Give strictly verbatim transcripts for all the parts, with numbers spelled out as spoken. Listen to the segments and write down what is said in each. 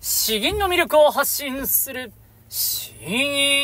詩吟の魅力を発信する詩吟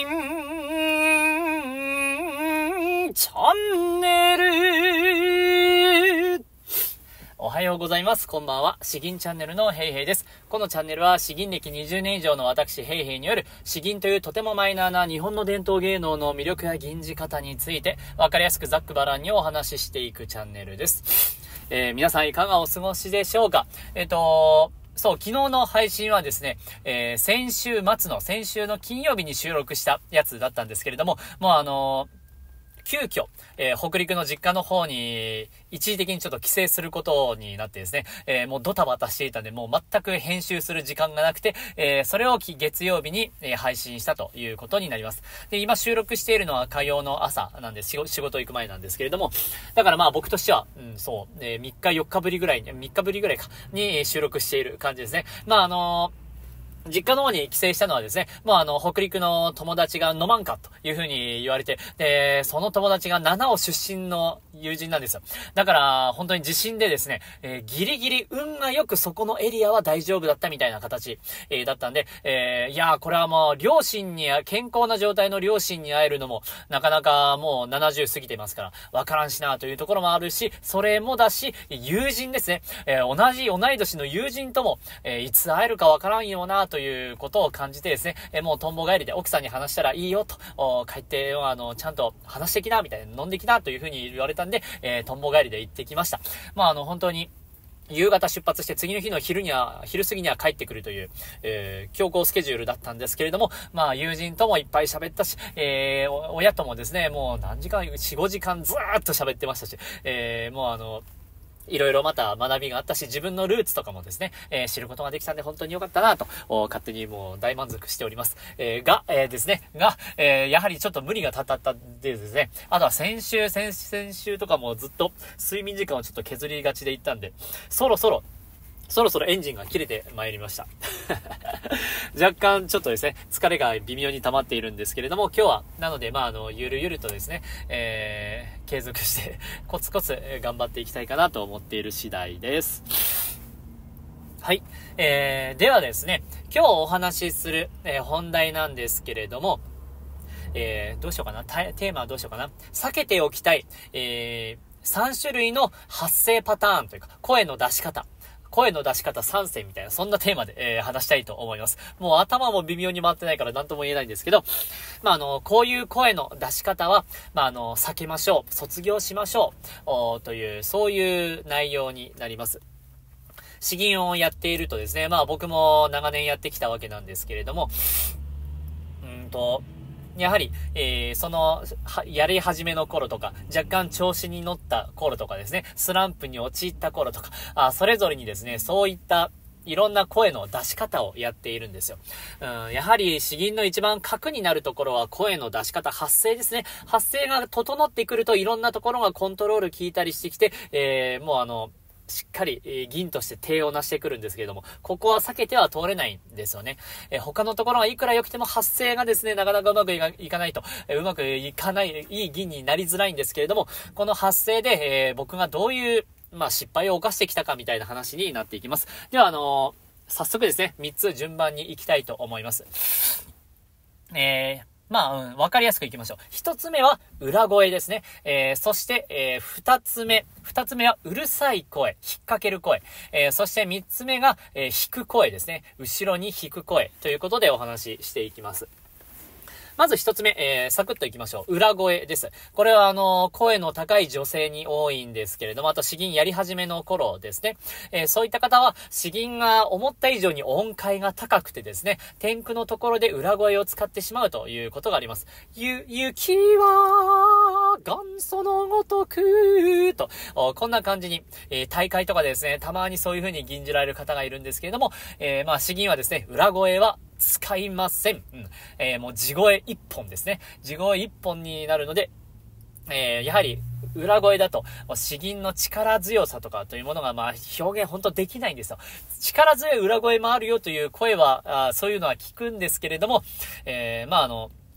チャンネル。おはようございます。こんばんは。詩吟チャンネルのヘイヘイです。このチャンネルは詩吟歴にじゅうねん以上の私ヘイヘイによる詩吟というとてもマイナーな日本の伝統芸能の魅力や吟じ方についてわかりやすくざっくばらんにお話ししていくチャンネルです。えー、皆さんいかがお過ごしでしょうか。えっとそう、昨日の配信はですね、えー、先週末の、先週の金曜日に収録したやつだったんですけれども、もうあのー、急遽、えー、北陸の実家の方に一時的にちょっと帰省することになってですね、えー、もうドタバタしていたんで、もう全く編集する時間がなくて、えー、それを月曜日に、えー、配信したということになります。で、今収録しているのは火曜の朝なんで、仕事行く前なんですけれども、だからまあ僕としては、うん、そう、えー、みっかよっかぶりぐらいに、みっかぶりぐらいかに収録している感じですね。まああのー実家の方に帰省したのはですね、もうあの、北陸の友達が飲まんかというふうに言われて、で、その友達が七尾出身の友人なんですよ。だから、本当に地震でですね、えー、ギリギリ運がよくそこのエリアは大丈夫だったみたいな形、えー、だったんで、えー、いやー、これはもう、両親に、健康な状態の両親に会えるのも、なかなかもうななじゅう過ぎてますから、わからんしなというところもあるし、それもだし、友人ですね、えー、同じ同い年の友人とも、えー、いつ会えるかわからんよなと、ということを感じてですね、えもうとんぼ帰りで奥さんに話したらいいよと、帰ってあのちゃんと話してきなみたいな、飲んできなというふうに言われたんで、えー、とんぼ帰りで行ってきました。まああの本当に夕方出発して次の日の昼には、昼過ぎには帰ってくるという、えー、強行スケジュールだったんですけれども、まあ友人ともいっぱい喋ったし、えー、親ともですね、もう何時間、よん、ごじかんずーっと喋ってましたし、えー、もうあの、いろいろまた学びがあったし、自分のルーツとかもですね、えー、知ることができたんで本当に良かったなと、勝手にもう大満足しております。えー、が、えー、ですね、が、えー、やはりちょっと無理がたたったでですね、あとは先週、先、先週とかもずっと睡眠時間をちょっと削りがちでいったんで、そろそろ、そろそろエンジンが切れてまいりました。若干ちょっとですね、疲れが微妙に溜まっているんですけれども、今日は、なので、まあ、あの、ゆるゆるとですね、えー、継続して、コツコツ頑張っていきたいかなと思っている次第です。はい。えー、ではですね、今日お話しする、えー、本題なんですけれども、えー、どうしようかな、テーマはどうしようかな。避けておきたい、えー、さん種類の発声パターンというか、声の出し方。声の出し方さんせんみたいな、そんなテーマで、えー、話したいと思います。もう頭も微妙に回ってないから何とも言えないんですけど、まあ、あの、こういう声の出し方は、まあ、あの、避けましょう。卒業しましょう。という、そういう内容になります。詩吟をやっているとですね、まあ僕も長年やってきたわけなんですけれども、うんと、やはり、えー、その、やり始めの頃とか、若干調子に乗った頃とかですね、スランプに陥った頃とか、あそれぞれにですね、そういったいろんな声の出し方をやっているんですよ。うん、やはり詩吟の一番核になるところは声の出し方、発声ですね。発声が整ってくるといろんなところがコントロール効いたりしてきて、えー、もうあの、しっかり、えー、銀として手をなしてくるんですけれども、ここは避けては通れないんですよね。えー、他のところはいくら良くても発声がですね、なかなかうまくいか、いかないと、えー、うまくいかない、いい銀になりづらいんですけれども、この発声で、えー、僕がどういう、まあ、失敗を犯してきたかみたいな話になっていきます。では、あのー、早速ですね、みっつ順番に行きたいと思います。えー、まあ、うん、わかりやすくいきましょう。一つ目は裏声ですね。えー、そして、えー、二つ目。二つ目はうるさい声、引っ掛ける声。えー、そして三つ目が、えー、引く声ですね。後ろに引く声ということでお話ししていきます。まず一つ目、えー、サクッといきましょう。裏声です。これはあの、声の高い女性に多いんですけれども、あと詩吟やり始めの頃ですね。えー、そういった方は、詩吟が思った以上に音階が高くてですね、天空のところで裏声を使ってしまうということがあります。ゆ、雪は、元祖のごとく、と、こんな感じに、えー、大会とかでですね、たまにそういう風に吟じられる方がいるんですけれども、えー、まあ詩吟はですね、裏声は、使いません。うん。えー、もう地声一本ですね。地声一本になるので、えー、やはり裏声だと詩吟の力強さとかというものがまあ表現本当できないんですよ。力強い裏声もあるよという声はあそういうのは聞くんですけれども、えー、まああの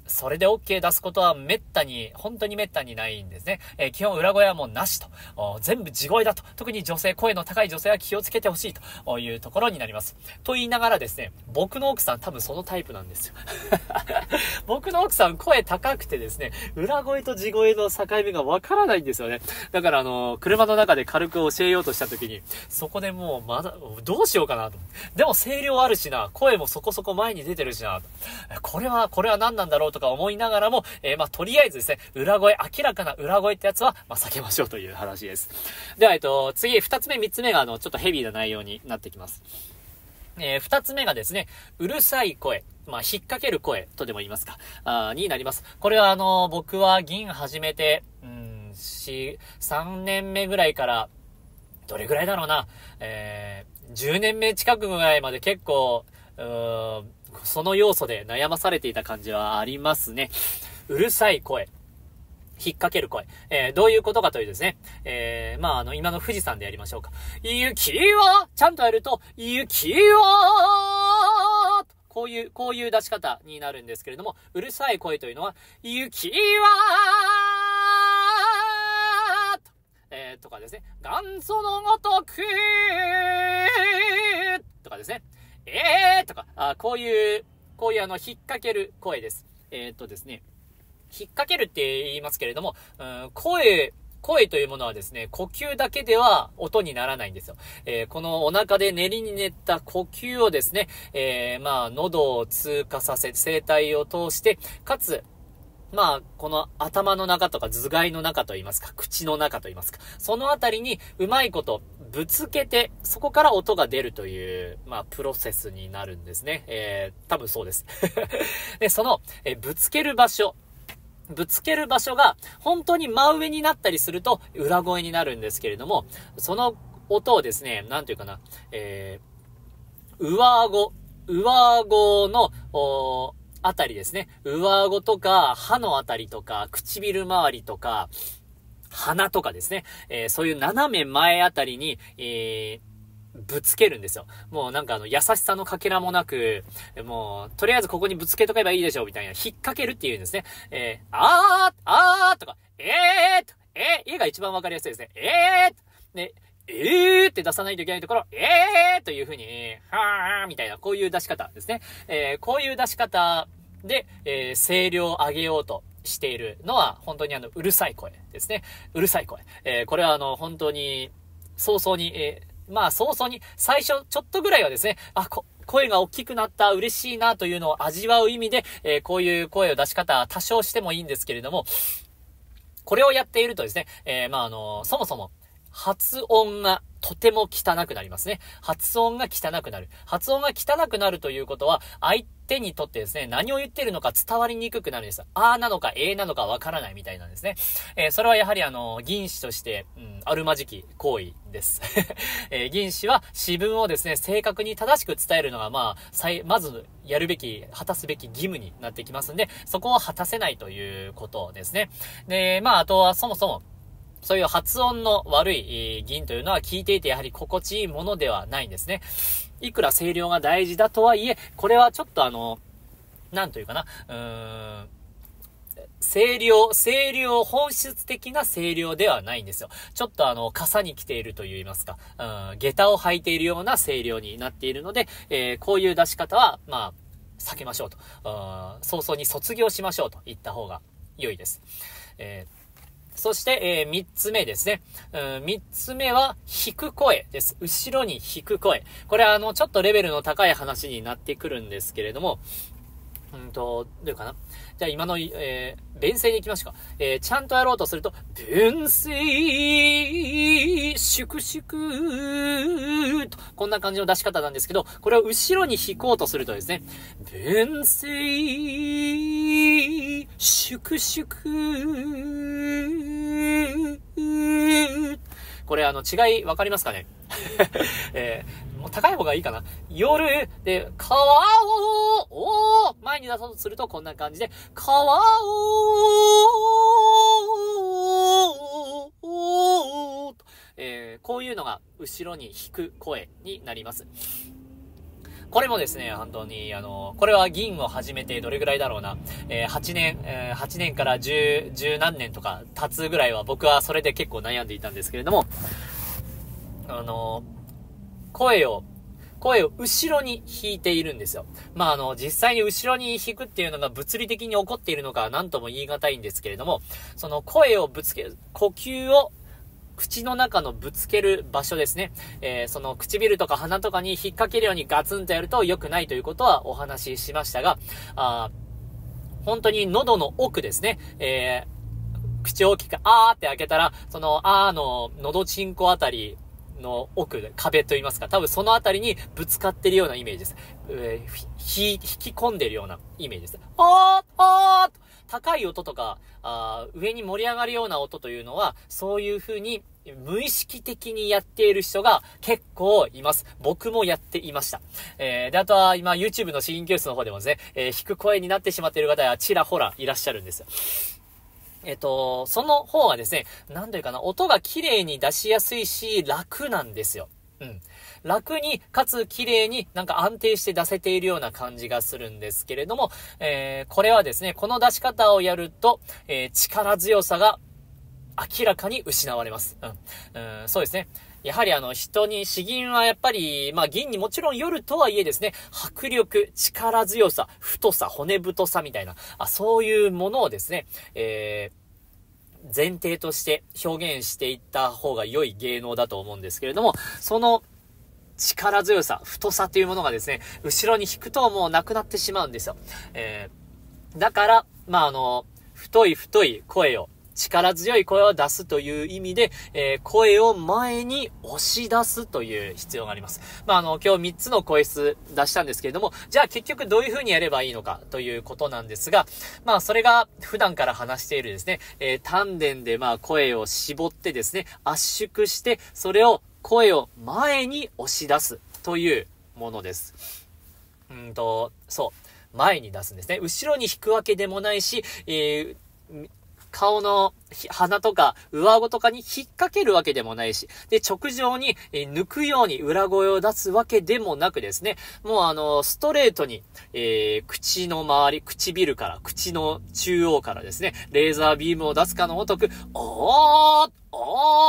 それで OK 出すことはめったに、本当にめったにないんですね。えー、基本裏声はもうなしと。全部地声だと。特に女性、声の高い女性は気をつけてほしいというところになります。と言いながらですね、僕の奥さん多分そのタイプなんですよ。僕の奥さん声高くてですね、裏声と地声の境目がわからないんですよね。だからあの、車の中で軽く教えようとした時に、そこでもうまだ、どうしようかなと。でも声量あるしな、声もそこそこ前に出てるしな、これは、これは何なんだろうとか思いながらも、えー、まあ、とりあえずですね、裏声、明らかな裏声ってやつは、まあ、避けましょうという話です。では、えっと、次、二つ目、三つ目が、あの、ちょっとヘビーな内容になってきます。えー、二つ目がですね、うるさい声。まあ、引っ掛ける声とでも言いますか、あになります。これは、あの、僕は銀始めて、うん、し、さんねんめぐらいから、どれぐらいだろうな、えー、じゅうねんめ近くぐらいまで結構、うーん、その要素で悩まされていた感じはありますね。うるさい声。引っ掛ける声。えー、どういうことかというですね。えー、まあ、あの、今の富士山でやりましょうか。雪は、ちゃんとやると、雪は、こういう、こういう出し方になるんですけれども、うるさい声というのは、雪は、えー、とかですね。元祖のごとく、とかですね。えーとか、あこういう、こういうあの、引っ掛ける声です。えー、っとですね。引っ掛けるって言いますけれども、うん、声、声というものはですね、呼吸だけでは音にならないんですよ。えー、このお腹で練りに練った呼吸をですね、えー、まあ、喉を通過させ、声帯を通して、かつ、まあ、この頭の中とか頭蓋の中と言いますか、口の中と言いますか、そのあたりにうまいことぶつけて、そこから音が出るという、まあ、プロセスになるんですね。えー、多分そうです。で、その、えー、ぶつける場所、ぶつける場所が本当に真上になったりすると裏声になるんですけれども、その音をですね、なんていうかな、えー、上顎、上顎の、おあたりですね。上顎とか、歯のあたりとか、唇周りとか、鼻とかですね。えー、そういう斜め前あたりに、えー、ぶつけるんですよ。もうなんかあの、優しさのかけらもなく、もう、とりあえずここにぶつけとけばいいでしょう、みたいな、引っ掛けるっていうんですね。えー、あー、あーとか、えーと、えー、えが一番わかりやすいですね。えーと、ね、えーって出さないといけないところ、えーという風に、はーみたいな、こういう出し方ですね。えー、こういう出し方で、えー、声量を上げようとしているのは、本当にあの、うるさい声ですね。うるさい声。えー、これはあの、本当に、早々に、えー、まあ、早々に、最初、ちょっとぐらいはですね、あ、こ、声が大きくなった、嬉しいなというのを味わう意味で、えー、こういう声を出し方、多少してもいいんですけれども、これをやっているとですね、えー、まあ、あの、そもそも、発音がとても汚くなりますね。発音が汚くなる。発音が汚くなるということは、相手にとってですね、何を言っているのか伝わりにくくなるんです。あーなのか、えーなのかわからないみたいなんですね。えー、それはやはりあの、銀歯として、うん、あるまじき行為です。えー、銀歯は詩文をですね、正確に正しく伝えるのが、まあ、最、まず、やるべき、果たすべき義務になってきますんで、そこを果たせないということですね。で、まあ、あとはそもそも、そういう発音の悪い銀というのは聞いていてやはり心地いいものではないんですね。いくら声量が大事だとはいえ、これはちょっとあの、なんというかな、うーん、声量、声量、本質的な声量ではないんですよ。ちょっとあの、傘に来ていると言いますか、うん、下駄を履いているような声量になっているので、えー、こういう出し方は、まあ、避けましょうと。早々に卒業しましょうと言った方が良いです。えーそして、えー、三つ目ですね。うん、三つ目は、引く声です。後ろに引く声。これは、あの、ちょっとレベルの高い話になってくるんですけれども、うんと、どういうかな。じゃあ今の、えー、弁声でいきましょうか。えー、ちゃんとやろうとすると、弁声、粛々と、こんな感じの出し方なんですけど、これを後ろに引こうとするとですね、弁声、粛々、これあの、違いわかりますかねえー、もう高い方がいいかな。夜で、川を、を前に出そうとするとこんな感じで、川を、えー、こういうのが後ろに引く声になります。 これもですね、本当に、あの、これは銀を始めてどれぐらいだろうな、えー、はちねん、えー、はちねんからじゅう、じゅう何年とか経つぐらいは僕はそれで結構悩んでいたんですけれども、あの、声を、声を後ろに弾いているんですよ。まあ、あの、実際に後ろに弾くっていうのが物理的に起こっているのか何とも言い難いんですけれども、その声をぶつける、呼吸を口の中のぶつける場所ですね。えー、その唇とか鼻とかに引っ掛けるようにガツンとやると良くないということはお話ししましたが、あ本当に喉の奥ですね。えー、口を大きくあーって開けたら、そのあーの喉チンコあたり、の奥で壁と言いますか、多分そのあたりにぶつかってるようなイメージです。えー、ひ、引き込んでるようなイメージです。あーあー高い音とか、あ上に盛り上がるような音というのは、そういう風に無意識的にやっている人が結構います。僕もやっていました。えー、で、あとは今 YouTube の詩吟教室の方でもですね、えー、低く声になってしまっている方はちらほらいらっしゃるんですよ。えっと、その方がですね、なんというかな、音が綺麗に出しやすいし、楽なんですよ。うん。楽に、かつ綺麗になんか安定して出せているような感じがするんですけれども、えー、これはですね、この出し方をやると、えー、力強さが明らかに失われます。うん。うん、そうですね。やはりあの人に、詩吟はやっぱり、まあ銀にもちろんよるとはいえですね、迫力、力強さ、太さ、骨太さみたいな、あそういうものをですね、えー、前提として表現していった方が良い芸能だと思うんですけれども、その力強さ、太さというものがですね、後ろに引くともうなくなってしまうんですよ。えー、だから、まああの、太い太い声を、力強い声を出すという意味で、えー、声を前に押し出すという必要があります。まあ、あの、今日みっつの声質出したんですけれども、じゃあ結局どういう風にやればいいのかということなんですが、まあ、それが普段から話しているですね、えー、丹田でまあ声を絞ってですね、圧縮して、それを声を前に押し出すというものです。うんと、そう。前に出すんですね。後ろに引くわけでもないし、えー顔の鼻とか上顎とかに引っ掛けるわけでもないし、で、直上に、えー、抜くように裏声を出すわけでもなくですね、もうあの、ストレートに、えー、口の周り、唇から、口の中央からですね、レーザービームを出すかのごとく、おーおー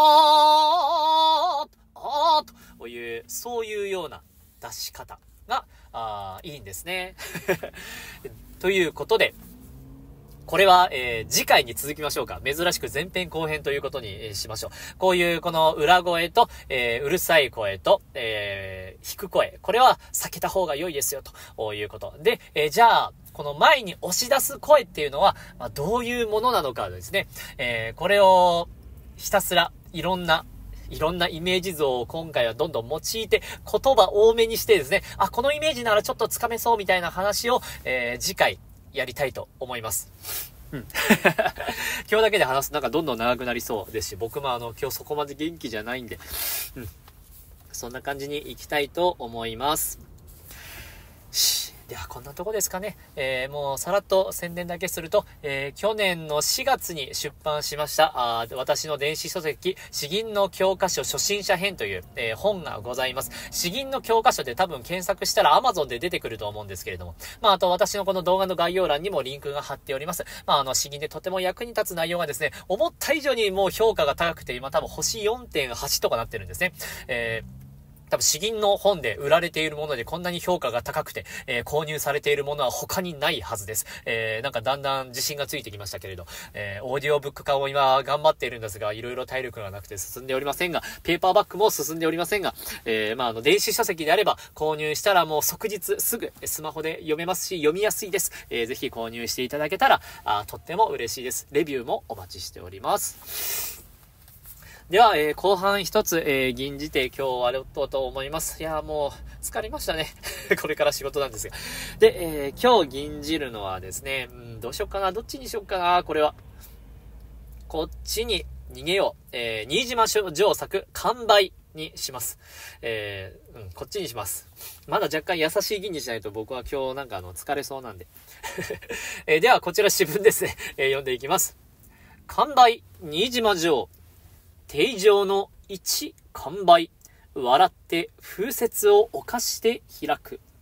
おーという、そういうような出し方が、あいいんですね。ということで、これは、えー、次回に続きましょうか。珍しく前編後編ということに、えー、しましょう。こういうこの裏声と、えー、うるさい声と、えー、低く声。これは避けた方が良いですよ、ということ。で、えー、じゃあ、この前に押し出す声っていうのは、まあ、どういうものなのかですね。えー、これをひたすらいろんないろんなイメージ像を今回はどんどん用いて言葉多めにしてですね、あ、このイメージならちょっとつかめそうみたいな話を、えー、次回やりたいと思います。うん。今日だけで話すなんかどんどん長くなりそうですし、僕もあの今日そこまで元気じゃないんで、うん。そんな感じに行きたいと思います。ではこんなとこですかね。えー、もうさらっと宣伝だけすると、えー、去年のしがつに出版しましたあ私の電子書籍詩吟の教科書初心者編という、えー、本がございます。詩吟の教科書で多分検索したら Amazon で出てくると思うんですけれども、まああと私のこの動画の概要欄にもリンクが貼っております。まああの詩吟でとても役に立つ内容がですね、思った以上にもう評価が高くて今多分星 よんてんはち とかなってるんですね。えー多分詩吟の本で売られているものでこんなに評価が高くて、えー、購入されているものは他にないはずです。えー、なんかだんだん自信がついてきましたけれど、えー、オーディオブック化を今頑張っているんですが、いろいろ体力がなくて進んでおりませんが、ペーパーバッグも進んでおりませんが、えー、まああの電子書籍であれば購入したらもう即日すぐスマホで読めますし、読みやすいです。えー、ぜひ購入していただけたらあとっても嬉しいです。レビューもお待ちしております。では、えー、後半一つ、えー、吟じて今日終わろうと思います。いやーもう疲れましたね。これから仕事なんですが。で、えー、今日吟じるのはですね、うん、どうしようかな、どっちにしようかな、これは。こっちに逃げよう。えー、新島城作、完売にします。えー、うん、こっちにします。まだ若干優しい吟じしないと僕は今日なんかあの疲れそうなんで。えー、では、こちら詩文ですね、えー、読んでいきます。完売、新島城。定常の一完売。笑って風雪を犯して開く。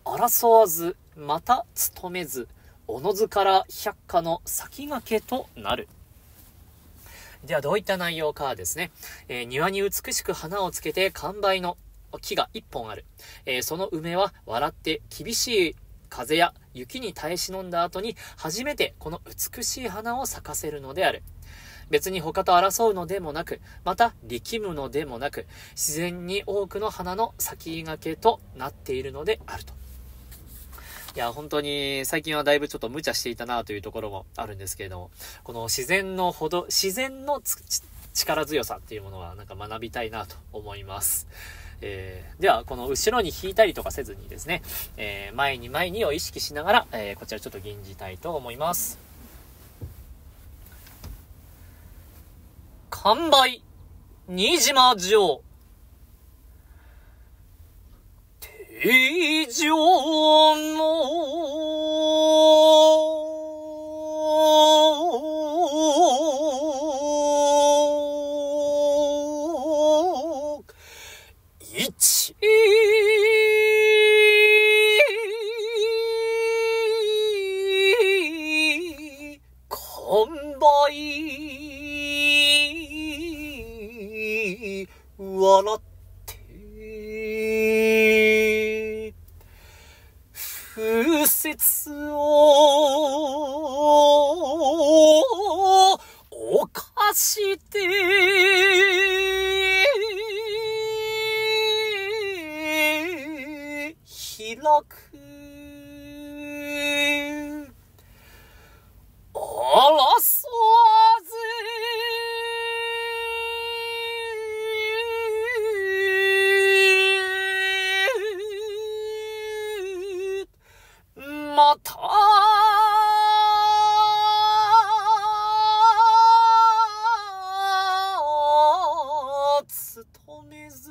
争わず、また勤めず、おのずから百花の先駆けとなる。ではどういった内容かですね。えー、庭に美しく花をつけて完売の木が一本ある。えー、その梅は笑って厳しい風や雪に耐え忍んだ後に初めてこの美しい花を咲かせるのである。別に他と争うのでもなく、また力むのでもなく、自然に多くの花の先駆けとなっているのであると。いや、本当に最近はだいぶちょっと無茶していたなというところもあるんですけれども、この自然のほど、自然の力強さっていうものはなんか学びたいなと思います。えー、では、この後ろに引いたりとかせずにですね、えー、前に前にを意識しながら、えー、こちらちょっと吟じたいと思います。完売、新島城。定常の一完売笑って風雪を犯して開く争わずまた勤めず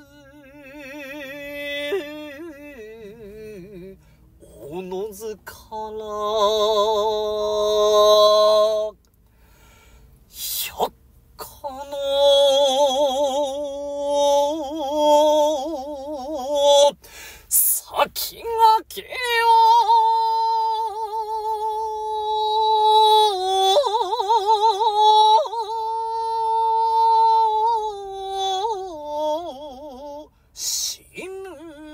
おのずから百花の先駆けを死ぬ。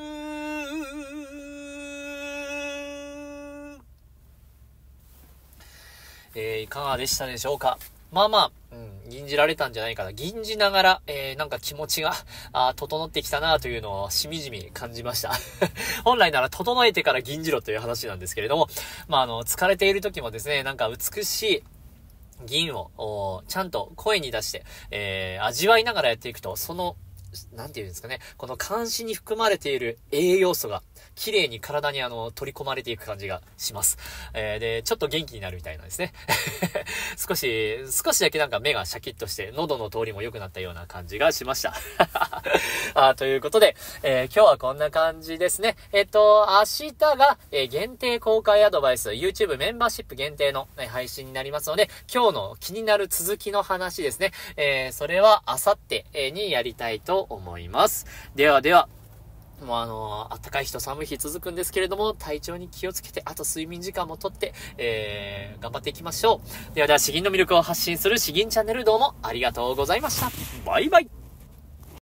えー、いかがでしたでしょうか。まあまあ、うん、吟じられたんじゃないかな。吟じながら、えー、なんか気持ちが、あ整ってきたなというのをしみじみ感じました。本来なら整えてから吟じろという話なんですけれども、まああの、疲れている時もですね、なんか美しい吟を、ちゃんと声に出して、えー、味わいながらやっていくと、その、なんていうんですかね、この漢詩に含まれている栄養素が綺麗に体にあの取り込まれていく感じがします。えー、で、ちょっと元気になるみたいなんですね。少し、少しだけなんか目がシャキッとして喉の通りも良くなったような感じがしました。あということで、えー、今日はこんな感じですね。えっと、明日が、えー、限定公開アドバイス、YouTube メンバーシップ限定の、ね、配信になりますので、今日の気になる続きの話ですね。えー、それは明後日にやりたいと思います。ではでは、もうあのー、暖かい日と寒い日続くんですけれども、体調に気をつけて、あと睡眠時間もとって、えー、頑張っていきましょう。ではでは、詩吟の魅力を発信する詩吟チャンネル、どうもありがとうございました。バイバイ。